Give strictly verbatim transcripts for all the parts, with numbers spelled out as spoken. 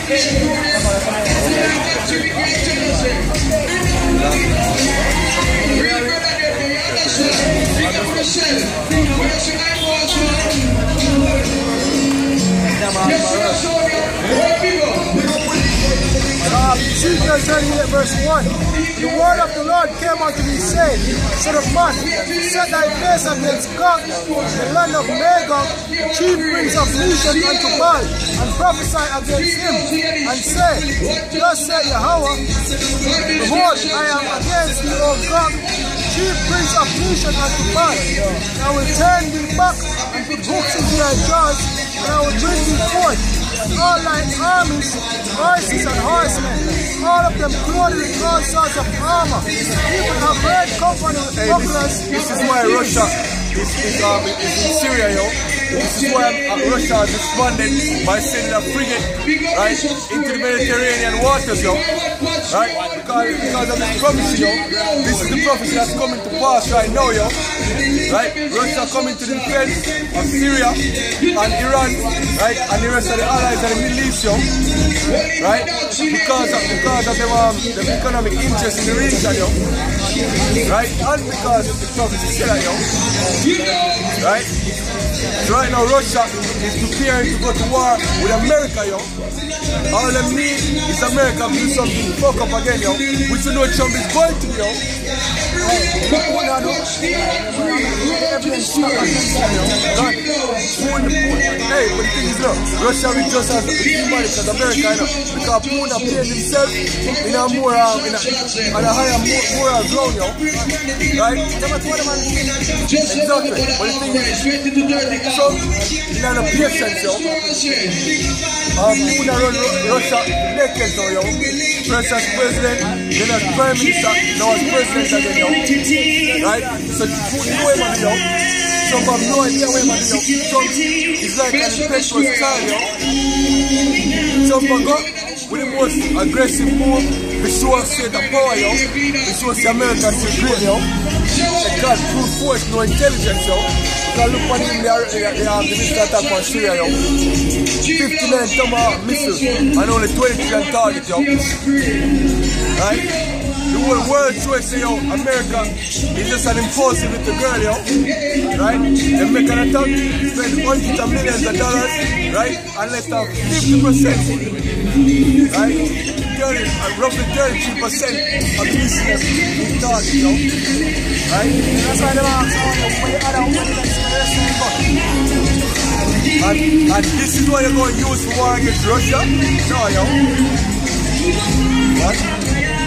Ezekiel thirty-eight verse one. The word of the Lord came unto me, saying, Son of man, set thy face against God, the land of Magog, the chief prince of Lishan unto Baal, and prophesy against him, and say, Thus saith Yahweh, Behold, I am against thee, O God, chief prince of Lishan unto Baal. I will turn thee back and put hooks into thy jaws, and I will bring thee forth, all thine armies, horses and horsemen, all of them clothed with all sorts of armor. Even a great company with bucklers. This is why Russia is, is, um, is in Syria, yo. This is why uh, Russia has responded by sending a frigate, right, into the Mediterranean waters, yo. Right? Because, because of this prophecy, yo. This is the prophecy that's coming to pass right now, yo. Right? Russia coming to the defense of Syria and Iran, right, and the rest of the allies and the Middle East, yo. Right? Because of, because of the, um, the economic interest in the region, yo. Right? And because of the prophecy said that, yo. Right? So right now Russia is preparing to go to war with America, yo. All them need is America to do something fuck up again, yo. Which you know Trump is going to, yo. Hey, but the thing is, look, Russia will just have to be money because America, you know, because Putin has paid himself in a more, um, in a, on a higher, more, more ground, yo. Right? Exactly. But the thing is, Trump, in a patience, yo. Um, Putin run Russia naked now, yo. First as president, then as prime minister, now as president again, yo. Right? So Putin know him, yo. Trump have no idea where him, yo. Trump is like an impetuous child, yo. Trump got with the most aggressive move, we show us the power, yo. We show us the Americans to great, yo. They got brute force, no intelligence, yo. Because look at him, they are, they are, they are the missile attack on Syria, yo. fifty-nine Tomahawk missiles and only twenty-three on target, yo. Right? The whole world shows say, yo, America is just an impulsive little girl, yo. Right? They make an attack, spend hundreds of millions of dollars, right? And let them fifty percent. Right? thirty, uh, roughly thirty-three percent of the listeners in target, yo. Right? That's why they are when the other one is and, and this is what you're going to use for war against Russia? No, yo. What?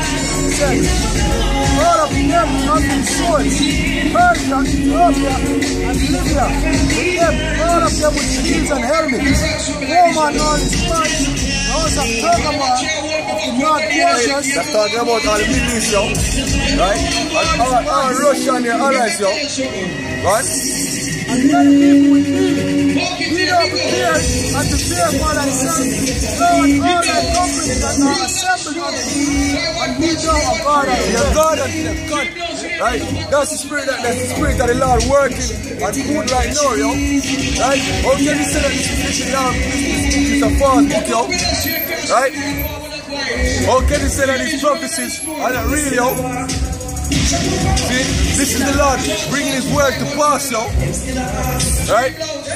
All of them have been swords, Persia, Ethiopia, and Libya. With them, all of them with shields and helmets. Roman all his spies, the house of Pergamon, of the North Persians. That's talking about all the Middle East, yo. Right? And all, all Russia and their allies, yo. Right? And many people with me, be thou prepared and prepare for thyself, Lord, all thy companies that are assembled unto thee, and be thou a God unto them. God unto them, God. Right? That's the spirit that that's the spirit of the Lord working and food right now, yo. Right? How can you say that this is this is a false book, yo? Right? How can you say that these prophecies are not real, yo? See, this is the Lord bringing His word to pass, yo. Right?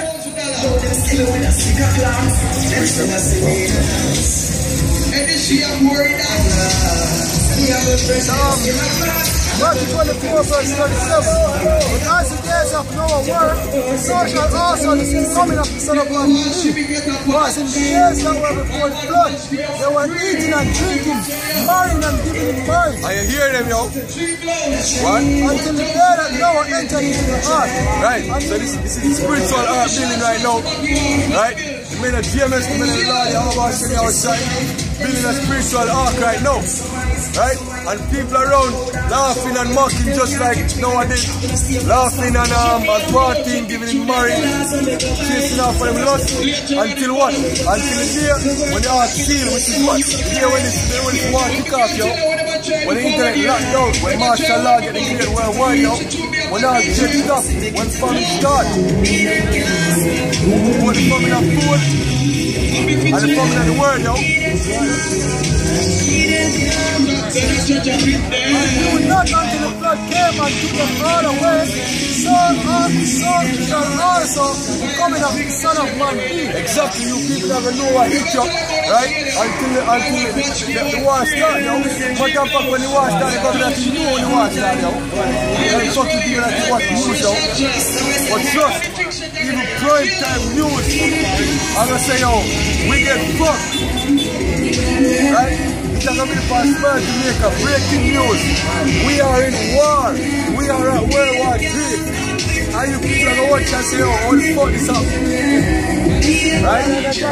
Matthew twenty-four verse thirty-seven. But as the days of Noah were, so shall also the coming of the Son of Man be. Was in the days that were before the flood, they were eating and drinking, marrying and giving in marriage. Are you hearing them, yo? What? Until the day that Noah entered into the ark. Right. So this, this is the spiritual ark building right now. Right? The men of James, the men of the Lord, Yahweh Hashem outside, building a spiritual ark right now. Right? And people around laughing and mocking just like nowadays. Laughing and um, and partying, giving him marriage, chasing off for them lust. Until what? Until the day when the heart seal, which is what? The day when it's, when it's war kick off, yo. When the internet locked down, when martial law get declared worldwide, yo. When all jet stop, when famine start. When the famine of food. and the family of the world, yo. And would not until the flood came and took them all away, so, uh, so shall also the coming of the Son of Man be. Exactly, you people never know what hit you, right? Until the, until the, the, the war starts, yo. But in fact, when the war starts, the government you know when the war starts, yo. And fuck you people that you watch the news, yo. But trust, even prime time news, I'm gonna say, yo, we get fucked, right? It's gonna be the Passport Jamaica, breaking news. We are in war. We are at World War Three. And you people are gonna watch and say, oh, all the fuck this up. Right?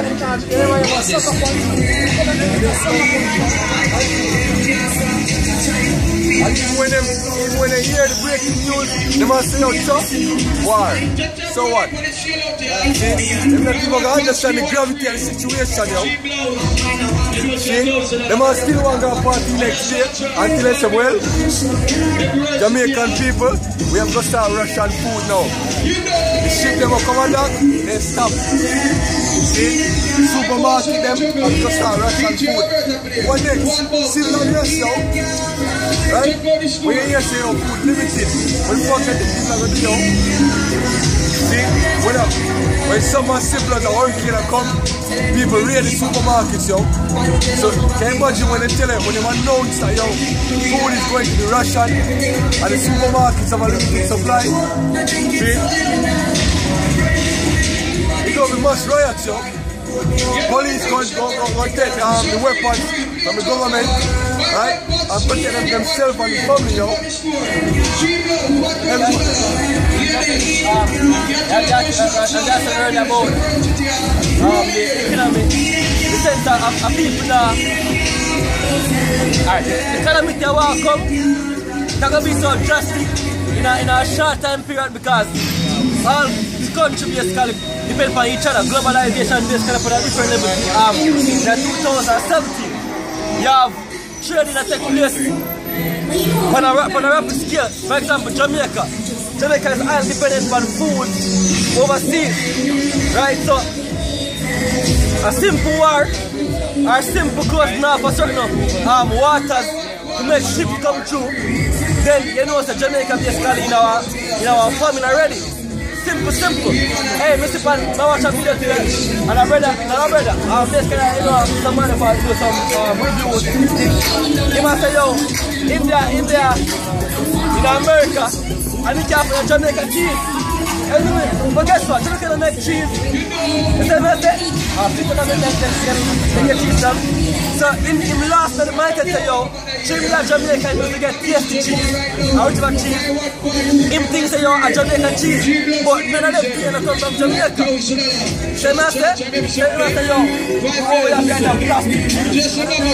And even when, them, even when they hear the breaking news, they must say, oh, tough war. So what? See? They not even gonna understand the gravity of the situation, yo. See? They must still want to go party next day until they say, well, Jamaican people, we have to start Russian food now. The shit them will come on that, they stop. See? The supermarket them have to start Russian food. What next? Civil unrest, yo. Right? When you hear say, oh, food limited, when fuck the people are going to do, yo. See? When, uh, when someone simple as a hurricane come, people raid the supermarkets, yo. So, can you imagine when they tell it, when they announce that, yo, food is going to be Russian and the supermarkets have a limited supply? See? It's going to be mass riots, yo. Police going to go, go, go take um, the weapons from the government, right? And protect them themselves and the family, yo. Everyone. Um, and that's, uh, and that's what I heard about um, the economy, the sense of, of people now. Alright, the economy they want to come, it's going to be so drastic in a, in a short time period because all the country basically depend on each other. Globalization basically for a different level. Um, in twenty seventeen, you have trading that take place on a, on a rapid scale. For example, Jamaica. Jamaica is all dependent on food overseas, right? So, a simple war or simple closing off for certain um, waters to make ships come through, then you know that Jamaica basically in our, in our farming already. Simple, simple. Hey, Mister Pan, I watch a video today, and a brother, and a brother, um, basically, you know, some money for do some um, reviews. He must say, yo, India, India, in America, and you can't put Jamaican cheese. Anyway, but guess what? Jamaica don't make cheese. You say, man, say, ah, people don't make make cheese done. So, in, in the last of the market, say, yo, Jamaica, Jamaica, you to get tasty cheese, original cheese. Him thinks, say, yo, a Jamaican cheese, but none of them things come from Jamaica. Say, man, say, say, man, say, yo, oh, we have kind of plastic cheese.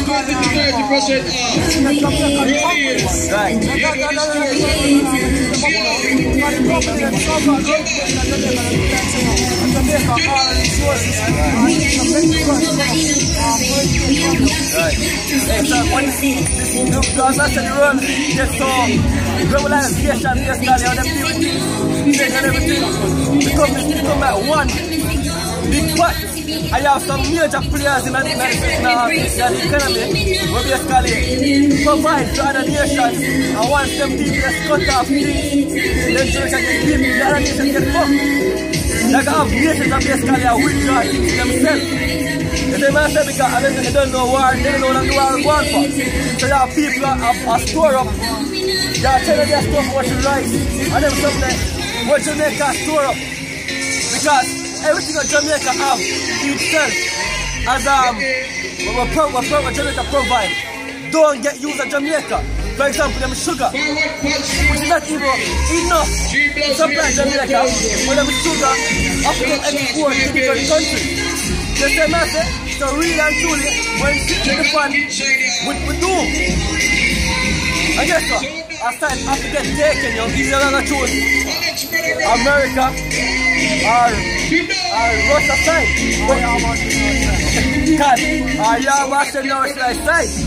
Right. Hey, so when the government and the run get so globalization, yes, now they have them things and everything, become, become like one big pot. I have some major players in the, in the, in the economy where basically provide to other nations, and once them people just cut off things, then Jamaica can keep the other nations get fucked. They can have nations that basically are withdraw things themselves. If they might say because I mean, they don't know war, they don't know what the war is going for. So there are people that are, are store up, they are telling their store for what you rice, and then something what Jamaica store up. Because everything that Jamaica have itself as um what, what, what, what Jamaica provide don't get used at Jamaica. For example, them sugar, which is not even enough to supply Jamaica, but them sugar often export to different countries. The same as it, so really and truly, when sitting in the pan, we, we do. And guess what? As time have to get taken, you know, either you're gonna choose America or, or Russia side. Because, or you're watching the Russia side. Which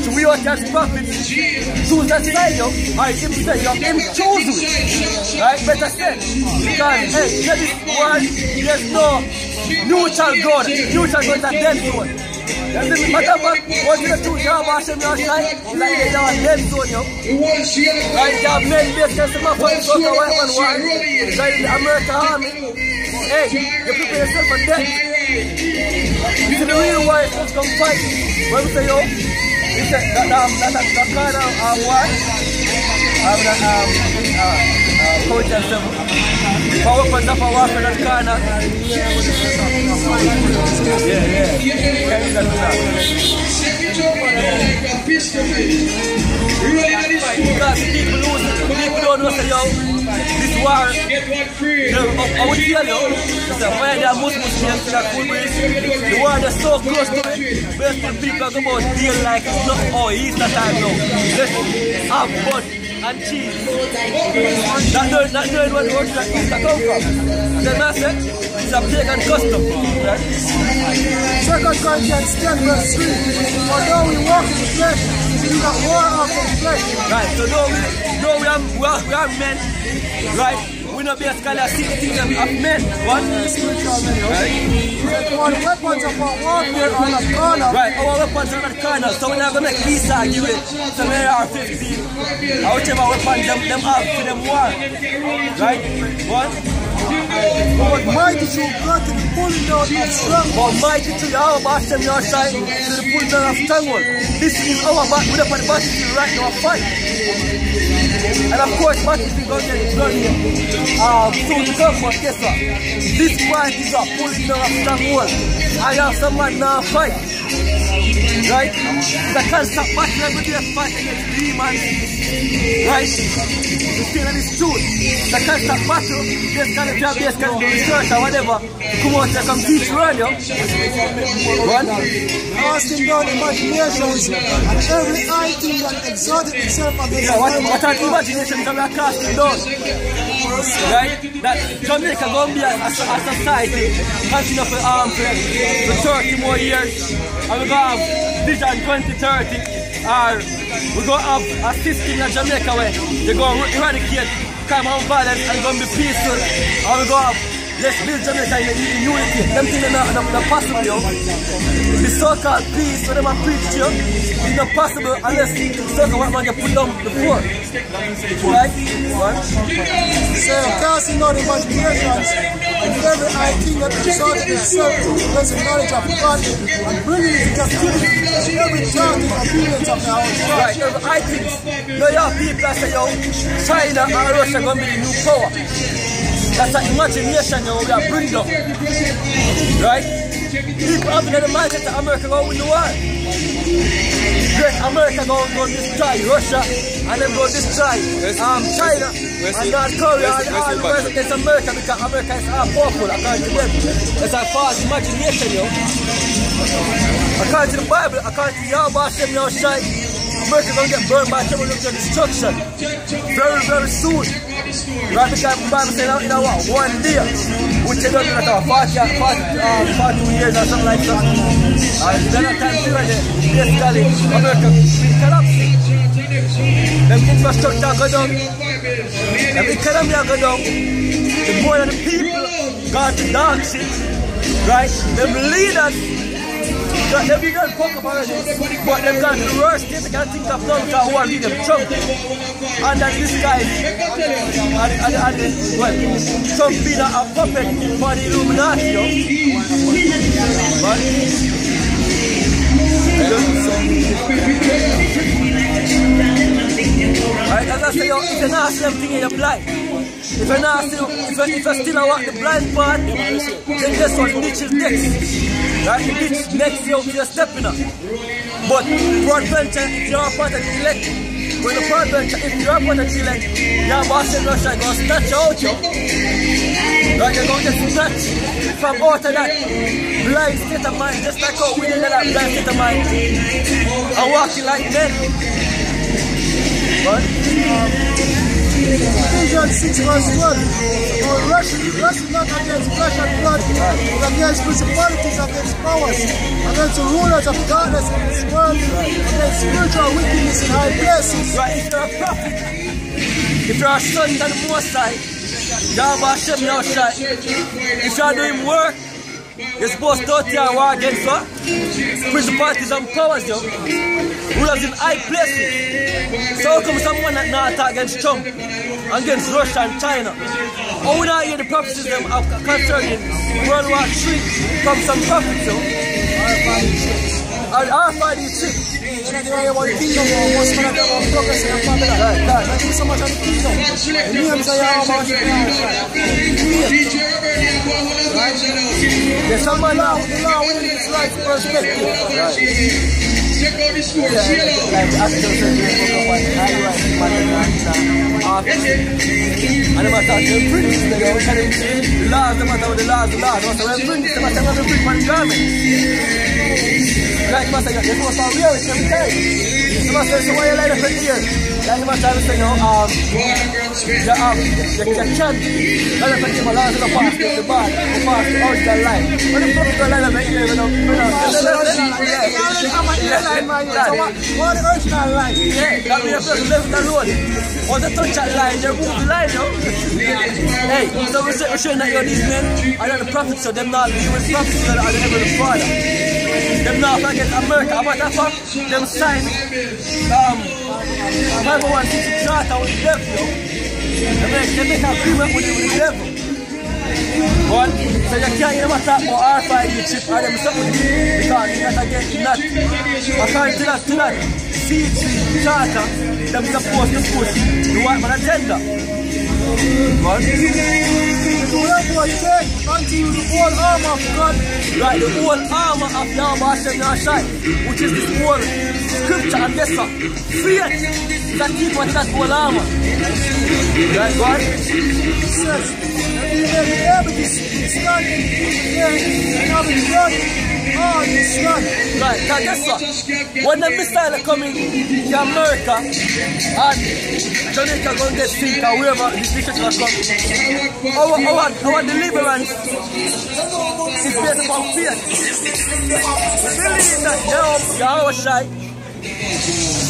So we are as prophets, choose that side, yo. Or him say, yo, him choose it. Right? Better said. Because, hey, in this world, there's no neutral God. Neutral God is a dead zone. Doesn't matter what, what you do, you have Hashem your side, it's like they have a dead zone, yo. Right? You have men based against the map, but so the white man war. Like in the American army. Hey, you prepare yourself for death. You see the real war is supposed to come fight. When we say, yo, we say that that that that that kind of uh, war, um, that um, uh, uh, coach and seven. Power for the power for that kind of. Yeah, yeah. Yeah, that's that. Because people lose, people don't know say, yo, this war, you know, I would tell you, that when there are Muslims came to that food bridge, the war is so close to it, basically people are about deal like it's not all Easter time now. Let's have fun and cheese. Not knowing, not knowing what works like Easter come from. Then I said, it's a pagan custom, right? Second Corinthians ten verse three. Although we walk in the flesh, we do not war after the flesh. Right, so though we, though we, are, we, are, we are men, right? We not basically a things of men. What? Spiritual men, right? Our weapons of our warfare are not carnal. Right, our weapons are not carnal, so we're not going to make peace argument. So we are fifteen. Or whichever weapons them, them have for them war. Right? What? But mighty through God to the pulling down of strongholds. But mighty to your Hashem your side to the pulling down of strongholds. This is our battle. We're up on the battlefield right now, fight. And of course, battlefield going to get bloody um, soon to come, but guess what? This fight is a pulling down of strongholds. I have someone now fight. Right? The constant battle every day fight against demons. Right? You see that it's true. The constant battle, this kind of job, this kind of research or whatever, come out and come teach you earlier. What? Casting down imaginations and every high thing that exalted itself against yeah, what, what are the imaginations that we are casting down? Right? That Jamaica going to be a, a, a society continue for, um, for, for thirty more years. And we're going to have Vision twenty thirty, or we're going to have a system in Jamaica where they're going to eradicate crime and violence and going to be peaceful. And we're going to have, let's build Jamaica in, in unity. Them things are not, not, not possible, yo. The so-called peace, when they preach to you, it's not possible unless the so-called white man can put down the poor. Right? What? So, casting down imaginations and every high thing that exalted itself against the knowledge of God and bringing it to captivity every thought in obedience of the house. Right, every high thing. Now you have people that say, yo, China and Russia are going to be the new power. That's an imagination, yo, we are bringing up. Right? People have in the mindset that America going to win the war. Great, America going to destroy Russia and then go destroy um, China and North Korea and all the rest against America because America is all powerful according to them. It's a false imagination, yo. According to the Bible, according to Yahweh Hashem Yahushai, America going to get burned by chemical destruction very, very soon. Right, because the Bible says, you know what, one day, which they don't do at all, forty, forty, um, forty-two years or something like that. And then at time period, basically, America will collapse. Them infrastructure go down, them economy go down, the more of the people got to dark shit, right? Them leaders, them leaders fuck up already, but them got the worst thing they can think of now because who are leading them, Trump. And then this guy, and, and, and, well, Trump being a, a puppet for the Illuminati, yo. But, right, as I say, yo, if you're not seeing everything in your blind, if you're not still, if you're, if you're still walk the blind part, then guess what, the ditch is next. Right, the ditch next year you're stepping up. But peradventure, if you're a part of the elect, when the peradventure, if you're a part of the elect, your boss in Russia is going to snatch you out, yo. Right, you're going to get snatched from out of that blind state of mind, just like how we did that blind state of mind, and walking like men. What? Ephesians six verse twelve. For wrestle, wrestle not against flesh and blood, but against principalities, against powers, against the rulers of darkness in this world, against spiritual wickedness in high places. Right, if you're a prophet, if you're a son of the Most High, Yahweh Hashem Yahushai, if you're doing work, you're supposed to go to your war against what? Principalities and powers, yo. Rulers in high places. So how come someone that not attack against Trump, against Russia and China? How we not hear the prophecies them concerning World War Three from some prophets, yo? R F I D chip. You know, they want the kingdom, most of them are progressing and Babylon. Right, right. Not even so much of the kingdom. The names are Yahweh Hashem. There's someone now. The law will in its right perspective. Right. Yeah, like after the and about that, the prince, they are telling the laws, the matter with the laws, the laws. Also, when prince, the matter with the prince, one garment. Like Master, they're supposed to wear it every time. The Master, so why you light up in here? Like the Master was saying, you know, um, the, um, the, the chant, light up in here, laws of the past, the bad, the past, the original line. When the prophet light up in here, you know, you know, what the original line? yeah, that means you have to left the road. Once you touch that line, you move the line, you know. Hey, so we're showing that you're these men, and you're the prophets, so them not human prophets, so they're the heavenly Father. Them not against America. A matter of fact, them sign um five oh one c six charter with the devil, yo. They make, they make an agreement with the, with the devil. But, so you can't even talk about R F I D chip or them something because you're not against that. According to that, to that C H C charter, them supposed to push the white man agenda. What? The word was take until the whole armor of God. Right, the whole armor of Yahweh Hashem Yahushai, which is this whole scripture and this one. Faith that keep on that whole armor. Right, God? It says, that you may be able to stand here and have it done all this stand. Right, now guess what? When the missile are coming to America and Jamaica going to get sick or wherever the destruction will come, our, our, our deliverance is based upon faith. We believe that Yahweh Shai